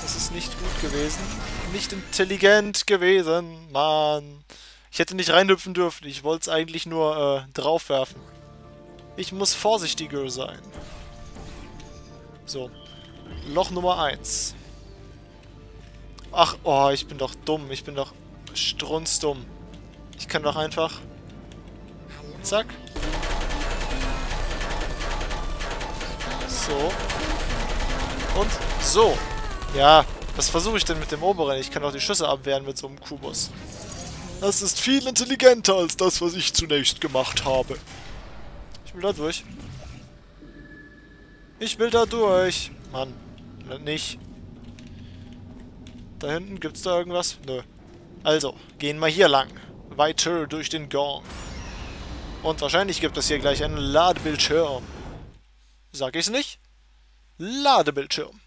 Das ist nicht gut gewesen. Nicht intelligent gewesen. Mann. Ich hätte nicht reinhüpfen dürfen. Ich wollte es eigentlich nur draufwerfen. Ich muss vorsichtiger sein. So. Loch Nummer 1. Ach, oh, ich bin doch dumm. Ich bin doch strunzdumm. Ich kann doch einfach... Zack. So. Und so. Ja, was versuche ich denn mit dem oberen? Ich kann doch die Schüsse abwehren mit so einem Kubus. Das ist viel intelligenter als das, was ich zunächst gemacht habe. Ich will da durch. Ich will da durch. Mann, nicht. Da hinten, gibt's da irgendwas? Nö. Also, gehen wir hier lang. Weiter durch den Gang. Und wahrscheinlich gibt es hier gleich einen Ladebildschirm. Sag ich's nicht? Ladebildschirm.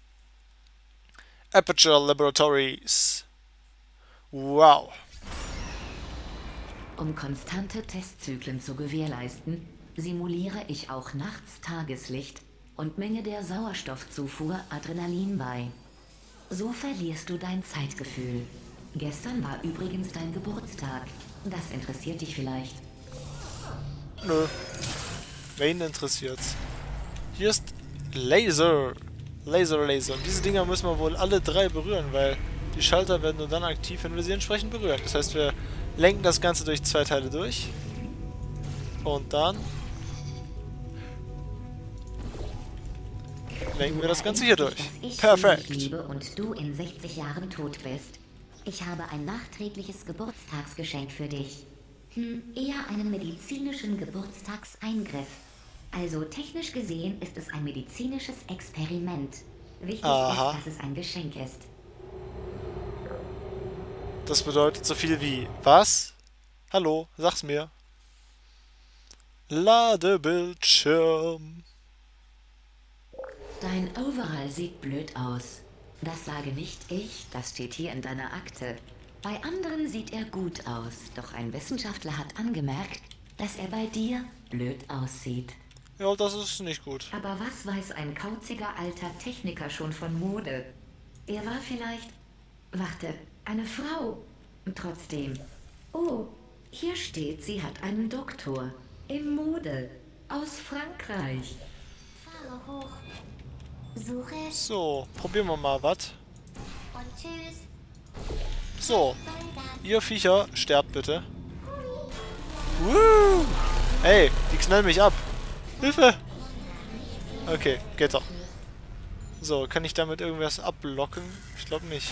Aperture Laboratories. Wow. Um konstante Testzyklen zu gewährleisten, simuliere ich auch nachts Tageslicht und menge der Sauerstoffzufuhr Adrenalin bei. So verlierst du dein Zeitgefühl. Gestern war übrigens dein Geburtstag. Das interessiert dich vielleicht. Nö. Wen interessiert's? Hier ist Laser. Laser. Und diese Dinger müssen wir wohl alle drei berühren, weil die Schalter werden nur dann aktiv, wenn wir sie entsprechend berühren. Das heißt, wir lenken das Ganze durch 2 Teile durch. Und dann lenken wir das Ganze hier durch. Perfekt. Ich liebe und du in 60 Jahren tot bist. Ich habe ein nachträgliches Geburtstagsgeschenk für dich. Eher einen medizinischen Geburtstagseingriff. Also technisch gesehen ist es ein medizinisches Experiment. Wichtig ist, dass es ein Geschenk ist. Das bedeutet so viel wie... Was? Hallo, sag's mir. Ladebildschirm. Dein Overall sieht blöd aus. Das sage nicht ich, das steht hier in deiner Akte. Bei anderen sieht er gut aus, doch ein Wissenschaftler hat angemerkt, dass er bei dir blöd aussieht. Ja, das ist nicht gut. Aber was weiß ein kauziger alter Techniker schon von Mode? Er war vielleicht... Warte, eine Frau. Trotzdem. Oh, hier steht, sie hat einen Doktor. In Mode. Aus Frankreich. Fahre hoch. Suche So, probieren wir mal was. und tschüss. So, ihr Viecher, sterbt bitte. Hey, die knallen mich ab. Hilfe! Okay, geht doch. So, kann ich damit irgendwas abblocken? Ich glaube nicht.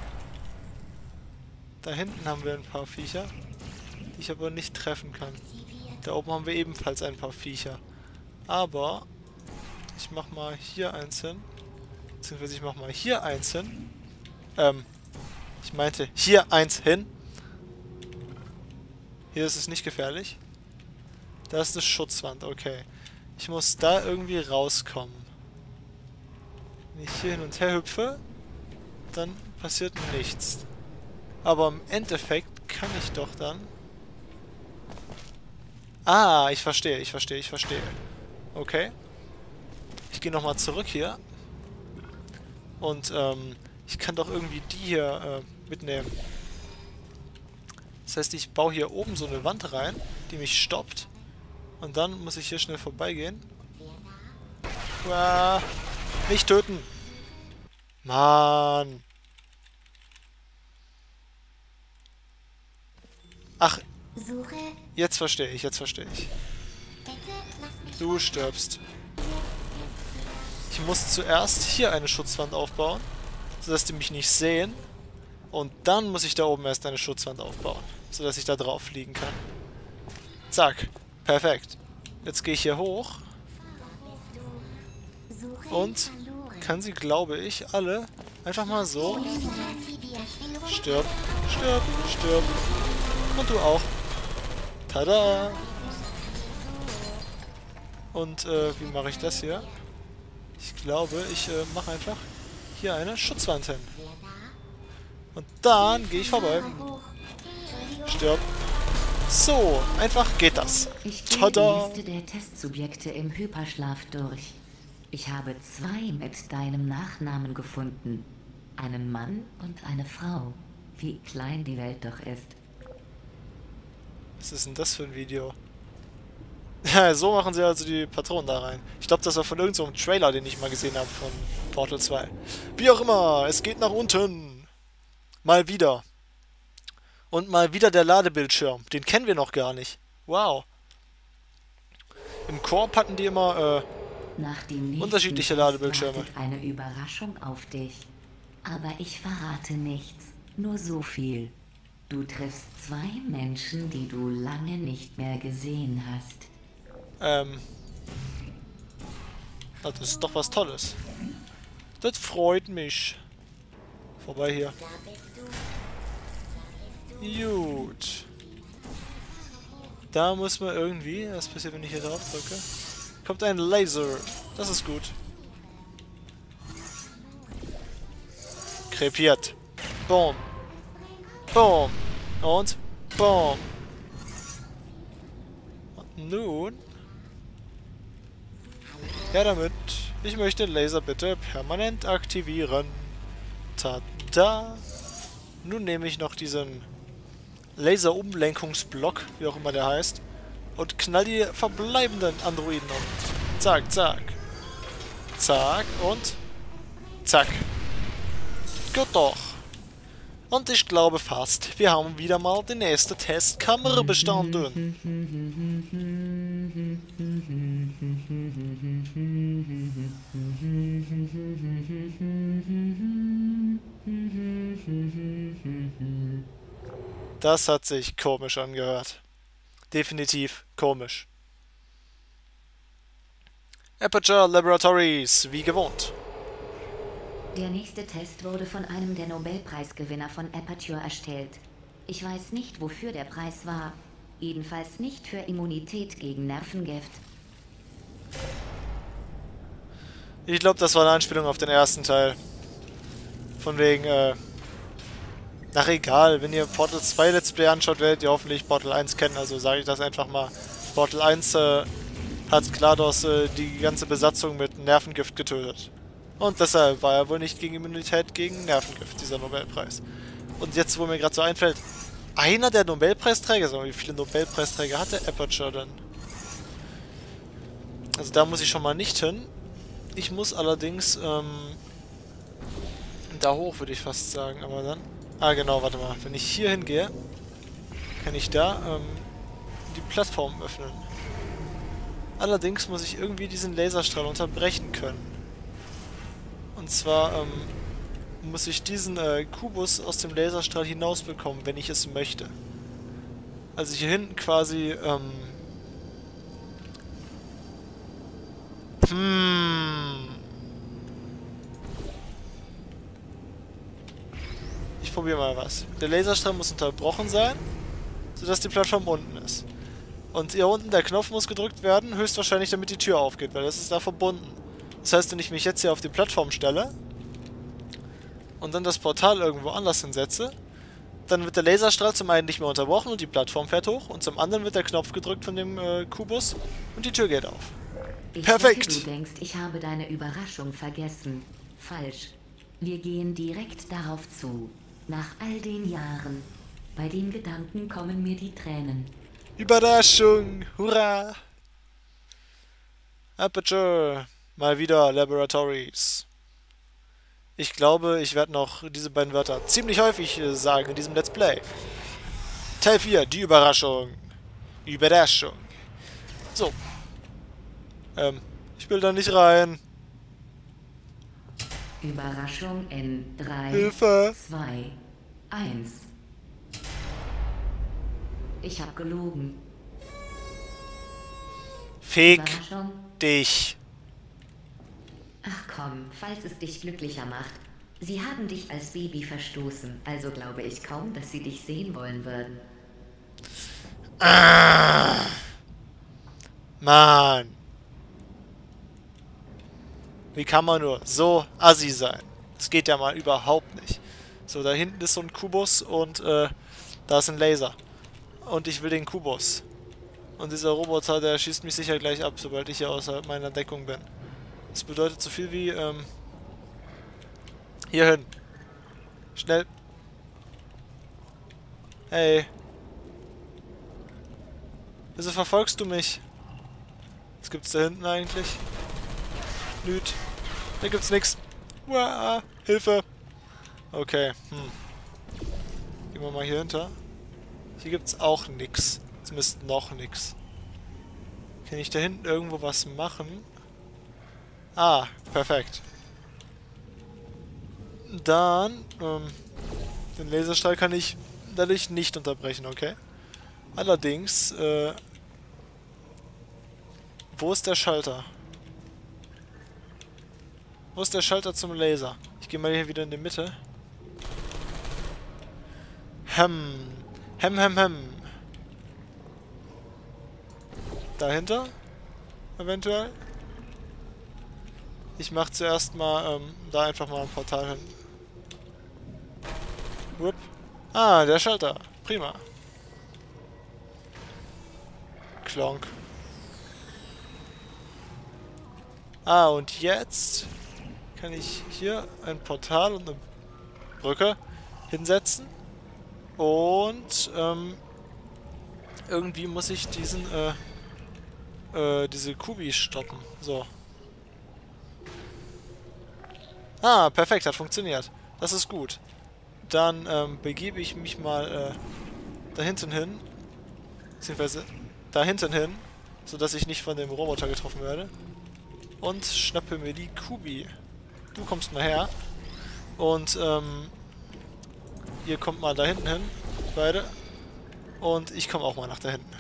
Da hinten haben wir ein paar Viecher, die ich aber nicht treffen kann. Da oben haben wir ebenfalls ein paar Viecher. Aber ich mach mal hier eins hin. Beziehungsweise ich mach mal hier eins hin. Ich meinte hier eins hin. Hier ist es nicht gefährlich. Da ist eine Schutzwand, okay. Ich muss da irgendwie rauskommen. Wenn ich hier hin und her hüpfe, dann passiert nichts. Aber im Endeffekt kann ich doch dann... Ah, ich verstehe. Okay. Ich gehe nochmal zurück hier. Und, ich kann doch irgendwie die hier mitnehmen. Das heißt, ich baue hier oben so eine Wand rein, die mich stoppt. Und dann muss ich hier schnell vorbeigehen. Uah, nicht töten! Mann! Ach, Suche. jetzt verstehe ich. Bitte lass mich. Du stirbst. Ich muss zuerst hier eine Schutzwand aufbauen, sodass die mich nicht sehen. Und dann muss ich da oben erst eine Schutzwand aufbauen, sodass ich da drauf fliegen kann. Zack. Perfekt. Jetzt gehe ich hier hoch Suche und verloren. kann sie, glaube ich, alle einfach mal so... Stirb. Und du auch. Tada! Und wie mache ich das hier? Ich glaube, ich mache einfach hier eine Schutzwand hin. Und dann gehe ich vorbei. Stirb. So, einfach geht das. Ich gehe Tada! die Liste der Testsubjekte im Hyperschlaf durch. Ich habe 2 mit deinem Nachnamen gefunden. Einen Mann und eine Frau. Wie klein die Welt doch ist. Was ist denn das für ein Video? Ja, so machen sie also die Patronen da rein. Ich glaube, das war von irgendeinem Trailer, den ich mal gesehen habe von Portal 2. Wie auch immer, es geht nach unten. Mal wieder. Und mal wieder der Ladebildschirm. Den kennen wir noch gar nicht. Wow. Im Korb hatten die immer Nach dem nächsten unterschiedliche Test Ladebildschirme. wartet eine Überraschung auf dich. Aber ich verrate nichts. Nur so viel. Du triffst zwei Menschen, die du lange nicht mehr gesehen hast. Ah, das ist doch was Tolles. Das freut mich. Vorbei hier. Gut. Da muss man irgendwie... Was passiert, wenn ich hier drauf drücke? Kommt ein Laser. Das ist gut. Krepiert. Boom. Boom. Und boom. Und nun... Ja, damit. Ich möchte den Laser bitte permanent aktivieren. Tada. Nun nehme ich noch diesen Laser-Umlenkungsblock, wie auch immer der heißt, und knall die verbleibenden Androiden um. Zack, zack. Zack und zack. Gut doch. Und ich glaube fast, wir haben wieder mal die nächste Testkammer bestanden. Das hat sich komisch angehört. Definitiv komisch. Aperture Laboratories, wie gewohnt. Der nächste Test wurde von einem der Nobelpreisgewinner von Aperture erstellt. Ich weiß nicht, wofür der Preis war. Jedenfalls nicht für Immunität gegen Nervengift. Ich glaube, das war eine Anspielung auf den ersten Teil. Von wegen, ach egal, wenn ihr Portal 2 Let's Play anschaut, werdet ihr hoffentlich Portal 1 kennen, also sage ich das einfach mal. Portal 1 hat GLaDOS die ganze Besatzung mit Nervengift getötet. Und deshalb war er wohl nicht gegen Immunität gegen Nervengift, dieser Nobelpreis. Und jetzt, wo mir gerade so einfällt, einer der Nobelpreisträger, wie viele Nobelpreisträger hatte Aperture denn? Also da muss ich schon mal nicht hin. Ich muss allerdings, da hoch würde ich fast sagen, aber dann... Ah genau, warte mal. Wenn ich hier hingehe, kann ich da die Plattform öffnen. Allerdings muss ich irgendwie diesen Laserstrahl unterbrechen können. Und zwar muss ich diesen Kubus aus dem Laserstrahl hinausbekommen, wenn ich es möchte. Also hier hinten quasi... Ich probiere mal was. Der Laserstrahl muss unterbrochen sein, sodass die Plattform unten ist. Und hier unten, der Knopf muss gedrückt werden, höchstwahrscheinlich damit die Tür aufgeht, weil das ist da verbunden. Das heißt, wenn ich mich jetzt hier auf die Plattform stelle und dann das Portal irgendwo anders hinsetze, dann wird der Laserstrahl zum einen nicht mehr unterbrochen und die Plattform fährt hoch und zum anderen wird der Knopf gedrückt von dem Kubus und die Tür geht auf. Perfekt! Du denkst, ich habe deine Überraschung vergessen. Falsch. Wir gehen direkt darauf zu. Nach all den Jahren. Bei dem Gedanken kommen mir die Tränen. Überraschung! Hurra! Aperture! Mal wieder Laboratories. Ich glaube, ich werde noch diese beiden Wörter ziemlich häufig sagen in diesem Let's Play. Teil 4, die Überraschung. Überraschung. So. Ich will da nicht rein. Überraschung in 3, Hilfe! 2, 1. Ich hab gelogen. Fick Überraschung? dich. Ach komm, falls es dich glücklicher macht. Sie haben dich als Baby verstoßen, also glaube ich kaum, dass sie dich sehen wollen würden. Mann. Wie kann man nur so assi sein? Das geht ja mal überhaupt nicht. So, da hinten ist so ein Kubus und da ist ein Laser. Und ich will den Kubus. Und dieser Roboter, der schießt mich sicher gleich ab, sobald ich hier außerhalb meiner Deckung bin. Das bedeutet so viel wie, hierhin. Schnell. Hey. Wieso verfolgst du mich? Was gibt's da hinten eigentlich? Nüt. Da gibt's nix. Uah, Hilfe. Okay. Gehen wir mal hier hinter. Hier gibt's auch nix. Zumindest noch nix. Kann ich da hinten irgendwo was machen? Ah, perfekt. Dann, den Laserstrahl kann ich dadurch nicht unterbrechen, okay? Allerdings, wo ist der Schalter? Wo ist der Schalter zum Laser? Ich gehe mal hier wieder in die Mitte. Dahinter? Eventuell? Ich mache zuerst mal, da einfach mal ein Portal hin. Whoop. Ah, der Schalter. Prima. Klonk. Ah, und jetzt kann ich hier ein Portal und eine Brücke hinsetzen. Und, irgendwie muss ich diesen, diese Kubi stoppen. So. Ah, perfekt, hat funktioniert. Das ist gut. Dann, begebe ich mich mal, da hinten hin. Beziehungsweise da hinten hin, sodass ich nicht von dem Roboter getroffen werde. Und schnappe mir die Kubi. Du kommst mal her. Und, ihr kommt mal da hinten hin. Beide. Und ich komme auch mal nach da hinten.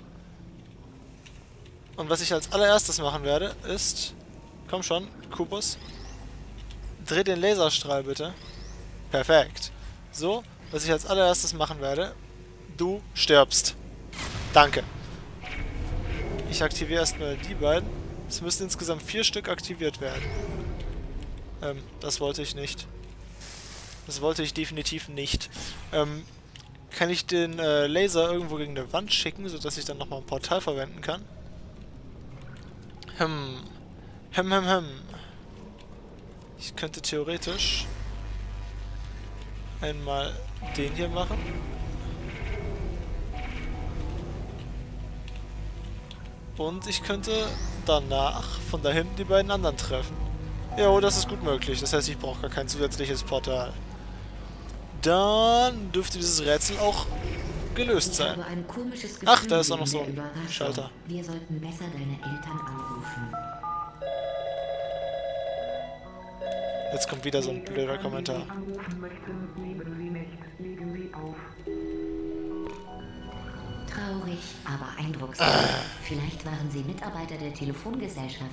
Und was ich als allererstes machen werde, ist... Komm schon, Kubus. Dreh den Laserstrahl bitte. Perfekt. So, was ich als allererstes machen werde... Du stirbst. Danke. Ich aktiviere erstmal die beiden. Es müssen insgesamt 4 Stück aktiviert werden. Das wollte ich nicht. Das wollte ich definitiv nicht. Kann ich den Laser irgendwo gegen eine Wand schicken, sodass ich dann nochmal ein Portal verwenden kann? Ich könnte theoretisch einmal den hier machen. Und ich könnte danach von da hinten die beiden anderen treffen. Jo, das ist gut möglich. Das heißt, ich brauche gar kein zusätzliches Portal. Dann dürfte dieses Rätsel auch gelöst sein. Ach, da ist auch noch so ein Schalter. Wir sollten besser deine Eltern anrufen. Jetzt kommt wieder so ein blöder Kommentar. Traurig, aber eindrucksvoll. Vielleicht waren Sie Mitarbeiter der Telefongesellschaft.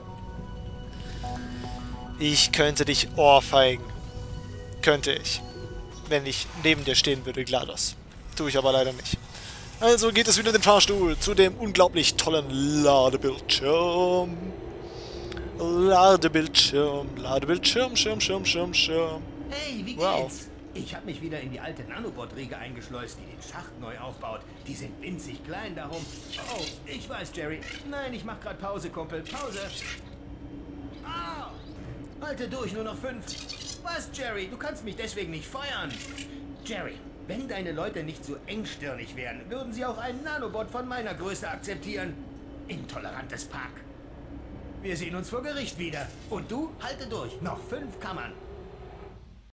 Ich könnte dich ohrfeigen. Könnte ich. Wenn ich neben dir stehen würde, GLaDOS. Tue ich aber leider nicht. Also geht es wieder in den Fahrstuhl zu dem unglaublich tollen Ladebildschirm. Ladebildschirm, Schirm. Hey, wie geht's? Wow. Ich habe mich wieder in die alte Nanobot-Riege eingeschleust, die den Schacht neu aufbaut. Die sind winzig klein, darum... Oh, ich weiß, Jerry. Nein, ich mach grad Pause, Kumpel. Pause. Ah! Halte durch, nur noch 5. Was, Jerry? Du kannst mich deswegen nicht feuern. Jerry, wenn deine Leute nicht so engstirnig wären, würden sie auch einen Nanobot von meiner Größe akzeptieren. Intolerantes Pack. Wir sehen uns vor Gericht wieder. Und du, halte durch. Noch 5 Kammern.